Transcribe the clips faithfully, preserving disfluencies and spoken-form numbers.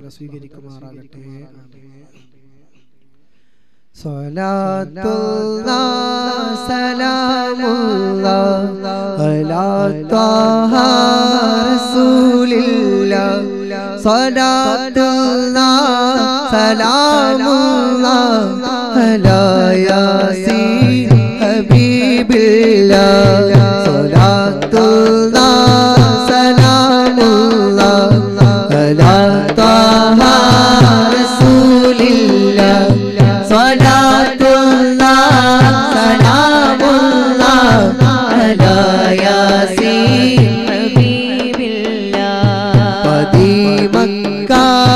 സ്വീകരിക്കുമാറാകട്ടെ. സ്വലാത്തുല്ലാഹ് സലാമുല്ലാഹ് അലാ ത്വാഹ റസൂലില്ലാഹ് സ്വലാത്തുല്ലാഹ് സലാമുല്ലാഹ് അലാ യാസീൻ ഹബീബില്ലാഹ് സ്വലാത്തുല്ലാഹ് സലാമുല്ലാഹ് അലാ ത്വാഹ റസൂലില്ലാഹ് സ്വലാത്തുല്ലാഹ് സലാമുല്ലാഹ് അലാ യാസീൻ ഹബീബില്ലാഹ് പതിമക്ക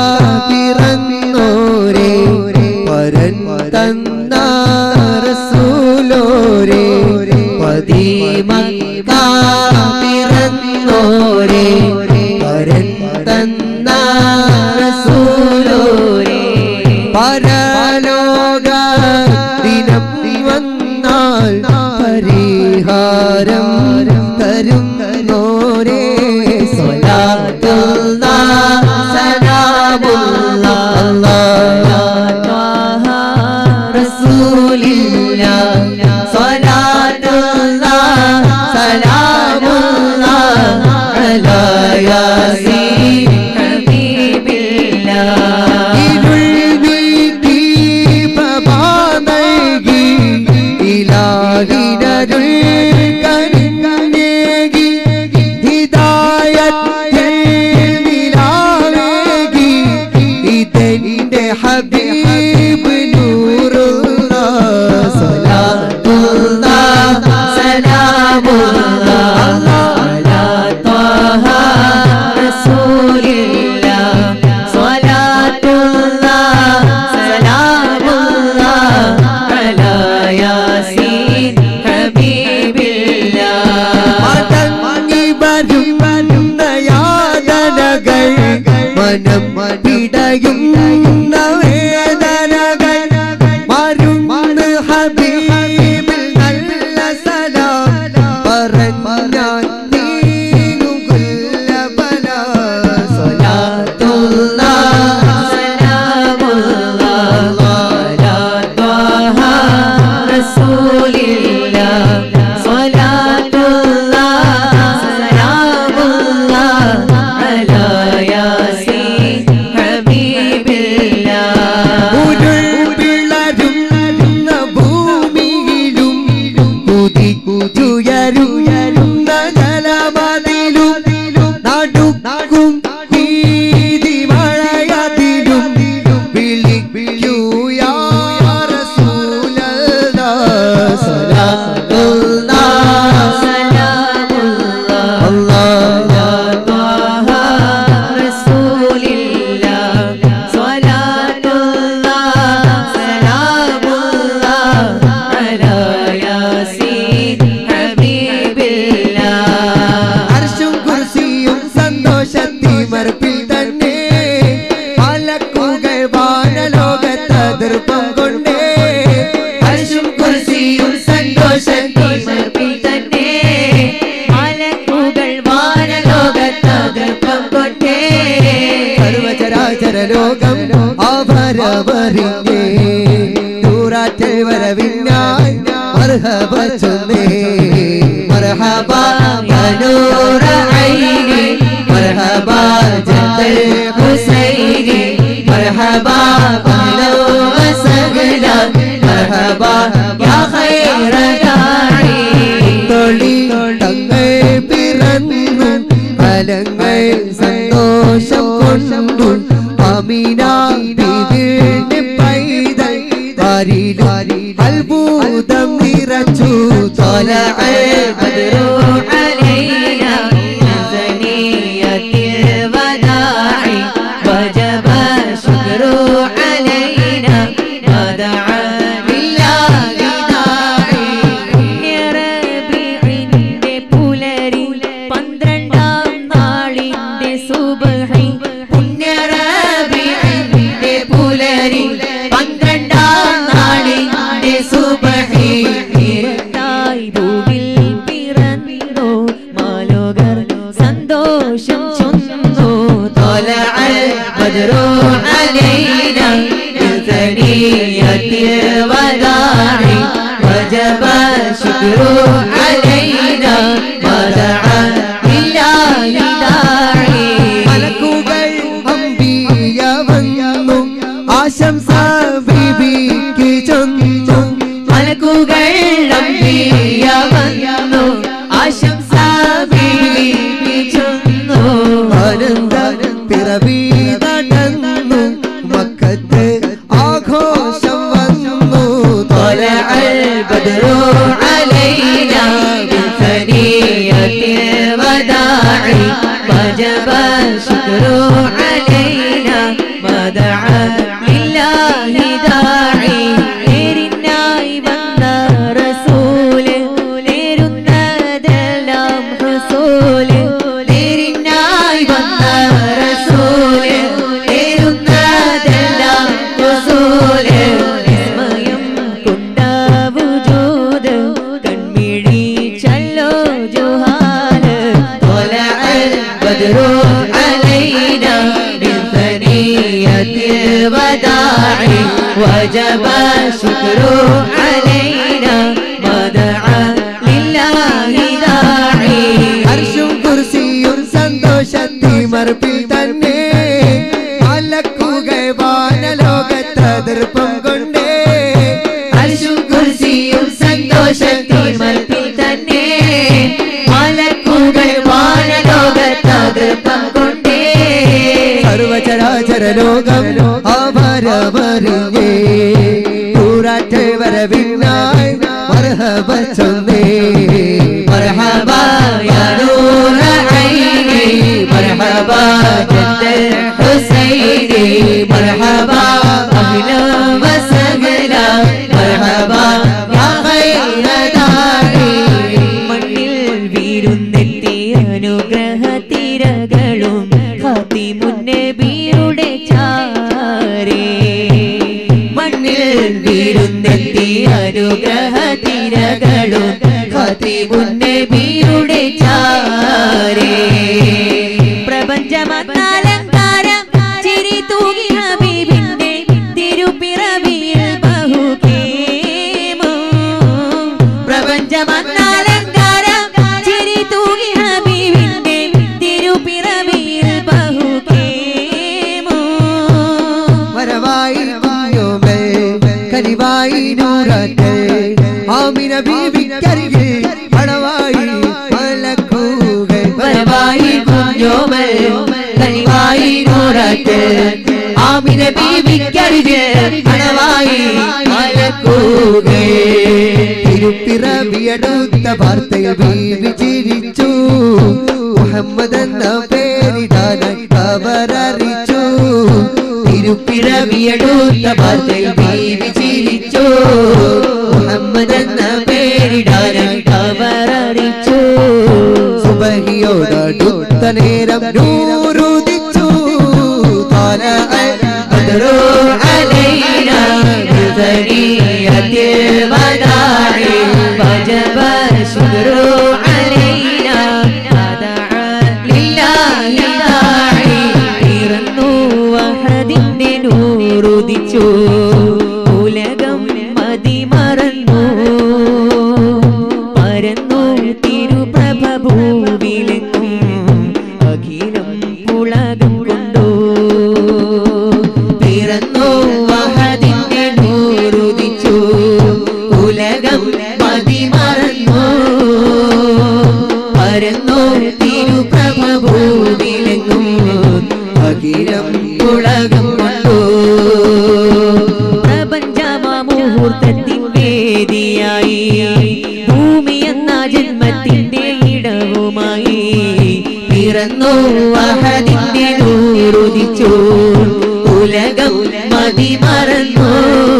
പിറന്നോരേ പരൻ തന്ന റസൂലോരേ പതിമക്ക പിറന്നോരേ പരൻ തന്ന റസൂലോരേ പരലോക ദിനം വന്നാൽ പരിഹാരം തരുന്നോരേ സ്വലാത്തുല്ലാഹ് സലാമുല്ലാഹ് അലാ ത്വാഹ റസൂലില്ലാഹ് സ്വലാത്തുല്ലാഹ് സലാമുല്ലാഹ് അലാ യാസീൻ ഹബീബില്ലാഹ് ഇരുൾ നീക്കി പ്രഭാ നൽകി ഇലാഹിനരുൾ കനിഞ്ഞേകി ഹിദായത്തിൽ നിലാവേകി ഇതെന്റെ ഹബീബ് നൂറുല്ലാഹ് സ്വലാത്തുല്ലാഹ് സലാമുല്ലാഹ് അലാ ത്വാഹ റസൂലില്ലാഹ് സ്വലാത്തുല്ലാഹ് സലാമുല്ലാഹ് അലാ യാസീൻ ഹബീബില്ലാഹ് മടങ്ങി വരുന്ന യാതനകൾ മനം പിടയുന്ന വേദനകൾ മരുന്ന് ഹബീബിൽ നല്ല സലാം പറഞ്ഞാൽ നീങ്ങും കൊല്ലബല സ്വലാത്തുല്ലാഹ് സലാമുല്ലാഹ് അലാ ത്വാഹ റസൂലില്ലാഹ് സ്വലാത്തുല്ലാഹ് സലാമുല്ലാഹ് അലാ യാസീൻ ഹബീബില്ലാഹ് ഉരുൾ പിളരുന്ന ഭൂമിയിലും കുതിച്ചുയരുന്ന ജലമതിലും നടുക്കും ഭീതി മഴയതിലും വിളിക്കൂ യാ റസൂലല്ലാഹ് സ്വലാത്തുല്ലാഹ് സലാമുല്ലാഹ് അലാ ത്വാഹ റസൂലില്ലാഹ് സ്വലാത്തുല്ലാഹ് സലാമുല്ലാഹ് അലാ യാസീൻ ഹബീബില്ലാഹ് അർശും കുർസിയും സന്തോഷത്തിമർപ്പിൽ തന്നെ മലക്കുകൾ വാനലോകത്തതിർപ്പം കൊണ്ടേ അർശും കുർസിയും സന്തോഷത്തിമർപ്പിൽ തന്നെ മലക്കുകൾ വാനലോകത്തതിർപ്പം കൊണ്ടേ സർവചരാചര ലോകം ആഭരമറിഞ്ഞേ ദൂരാറ്റൽ വരവിനായി മർഹബ ചൊന്നേ മർഹബ നൂറ ഐനി മർഹബ ജത്തൽ ഹുസൈനി മർഹബ അഹ്ലോ വസഹല മർഹബ യാ ഖൈറ ദാഇ തൊളി തങ്ങൾ പിറന്നു ഫലങ്ങൾ സന്തോഷം കൊണ്ടു അമീന ബീവിയുടെ പൈതൽ വാരിലും അത്ഭുതം നിറച്ചു ത്വലഅൽ ബദ്റു അലൈനാ മിൻ സനിയത്തിൽ വദാഇ വജബ ശുക്രു അലൈനാ വദഅ ബില്ലാഹി ദാഇ റബീഇന്റെ പുലരി പന്ത്രണ്ടാം നാളിന്റെ സുബ്ഹി പുണ്യ റബീഇന്റെ പുലരി പന്ത്രണ്ടാം നാളിന്റെ സുബ്ഹി ഭൂവിൽ പിറന്നു علينا من ثنية الوداع وجب الشكر علينا ما دعا لله داعي മലക്കുകൾ അംബിയ വന്നു ആശംസ ബീബിക്ക് ചൊന്നു മലക്കുകൾ അംബിയ വന്നു ആശംസ ബീബിക്ക് ചൊന്നു ആനന്ദ പിറവി നടന്നു മക്കത്ത് ആഘോഷം വന്നു طلع البدر علينا من ثنية الوداع وجب الشكر علينا ما دعا لله داعي നേരിനായി വന്ന റസൂല് നേരുന്നതെല്ലാം റസൂല് നേരിനായി വന്ന റസൂല് നേരുന്നതെല്ലാം റസൂല് വിസ്മയം കൊണ്ട വജൂദ് കൺമിഴി ചല്ലോ ജുഹാല് طلع البدر علينا من ثنية الوداع وجب الشكر علينا ما دعا لله داعي അർശും കുർസിയും സന്തോഷത്തി മർപ്പിൽ തന്നെ മലക്കുകൾ വാനലോകത്ത് ദർപ്പം കൊണ്ടേ അർശും കുർസിയും സന്തോഷത്തിൽ മർപ്പിൽ തന്നെ മലക്കുകൾ വാനലോകത്ത് ദർപ്പം കൊണ്ടേ സർവചരാചര ലോകം ആഭരമറിഞ്ഞേ പൂരാറ്റ് വരവിനായി മർഹബ ചൊന്നേ مرحبا يا نور عيني مرحبا جد الحسيني مرحبا أهلا وسهلا مرحبا يا خير داعي മണ്ണിൽ വീരുന്നെത്തിയ അനുഗ്രഹ തിരകളും ഖാതിമുന്നബിയുടെ ചാരേ മണ്ണിൽ വീരുന്നെത്തിയ അനുഗ്രഹ തിരകളും ഖാതിമുന്നബിയുടെ ചാരേ പ്രപഞ്ചമലങ്കാരം ചിരി തൂകി ഹബീബിന്റെ തിരുപ്പിറവിയിൽ ബഹുകേമോ പ്രപഞ്ചമലങ്കാരം ചിരി തൂകി ഹബീബിന്റെ തിരുപ്പിറവിയിൽ ബഹുകേമോ വരവായി കുഞ്ഞോമേ കനിവായി നൂറാറ്റേ ആമിന ബീവിക്കരികിൽ അടവായി മലക്കുകൾ വരവായി കുഞ്ഞോമൽ കനിവായി നൂറാറ്റ് ആമിന ബീവിക്കരികിൽ അടവായി മലക്കുകൾ തിരുപ്പിറവിയടുത്ത വാർത്തയിൽ ബീവി ചിരിച്ചു മുഹമ്മദ് എന്ന പേരിടാനായി അവരറിയിച്ചു തിരുപ്പിറവിയടുത്ത വാർത്തയിൽ ബീവി ചിരിച്ചു മുഹമ്മദ് എന്ന പേരിടാനായി അവർ അറിയിച്ചു സുബഹിയോടടുത്ത നേരം നൂറുദിച്ചു البدر علينا من ثنية الوداع وجب الشكر علينا ما دعا لله داعي പിറന്നു വഹദിന്റെ നൂറുദിച്ചു ഉലകം മതിമറന്നു പരന്നു തിരുപ്രഭ ഭൂവിലെങ്ങും അഖിലം പുളകം കൊണ്ടു പിറന്നു വഹദിന്റെ നൂറുദിച്ചു ഉലകം മതിമറന്നു പരന്നു തിരുപ്രഭ ഭൂവിലെങ്ങും അഖിലം പുളകം കൊണ്ടു പ്രപഞ്ചമുഹൂർത്തത്തിൻ വേദിയായി ഭൂമി എന്ന ജന്മത്തിന്റെ ഇടവുമായി പിറന്നു വഹദിന്റെ നൂറുദിച്ചു ഉലകം മതിമറന്നു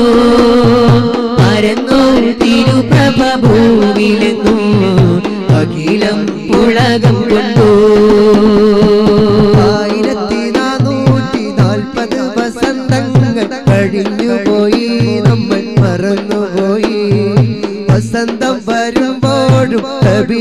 പരന്നു തിരുപ്രഭ ഭൂവിലെങ്ങും അഖിലം പുളകം കൊണ്ടു ആയിരത്തി നാനൂറ്റി നാൽപ്പത് വസന്തങ്ങൾ കഴിഞ്ഞുപോയി നമ്മൾ മറന്നുപോയി വസന്തം വരുമ്പോഴും കവി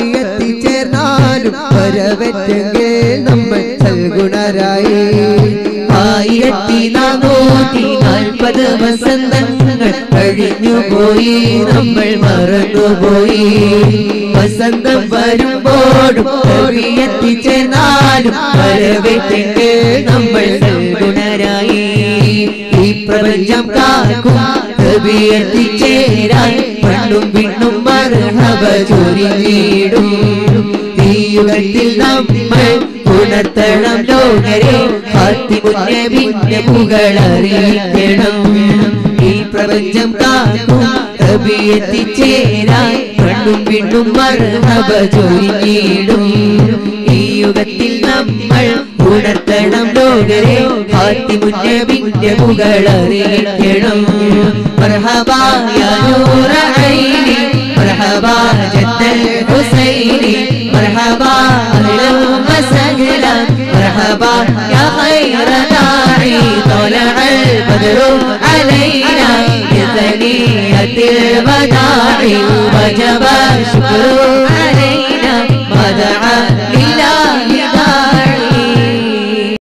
എത്തിച്ചേർന്നാലും വരവെറ്റെങ്കിൽ നമ്മൾ സൽഗുണരായി ആയിരത്തി നാനൂറ്റി നാൽപ്പത് വസന്തങ്ങൾ കഴിഞ്ഞുപോയി നമ്മൾ മറന്നുപോയി വസന്തം വരുമ്പോഴും എത്തിച്ചേർന്നാലും വരവേറ്റെങ്കിൽ നമ്മൾ ഗുണരായി ഈ പ്രപഞ്ചം കാക്കും എത്തിച്ചേരാൻ പണ്ടും പിന്നും മർഹബ ചൊരിഞ്ഞിടും ഈ യുഗത്തിൽ നമ്മൾ ഉണർത്തണം ലോകരെ ഫാത്തിമുന്നബിന്റെ പുകളറിയിക്കണം ഈ പ്രപഞ്ചം കാക്കും എത്തിച്ചേരാൻ പണ്ടും പിന്നും മർഹബ ചൊരിഞ്ഞിടും ഈ യുഗത്തിൽ നമ്മൾ ഉണർത്തണം ലോകരെ ഫാത്തിമുന്നബിന്റെ പുകളറിയിക്കണം മർഹബാ യാ നൂറ ഐനി മർഹബാ ജദ്ദൽ ഹുസൈനി മർഹബാ അഹ്ലൻ വസഹ്ലൻ മർഹബാ യാ ഖൈറ ദാഇ طلع البدر علينا